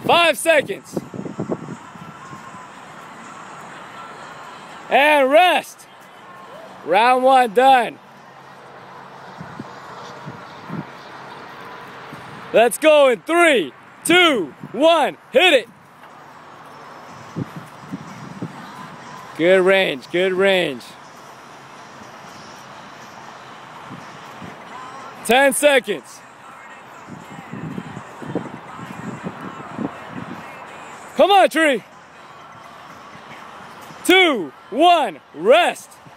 5 seconds. And rest. Round 1 done. Let's go in 3, 2, 1, hit it. Good range, good range. 10 seconds. Come on, tree. 2, 1, rest.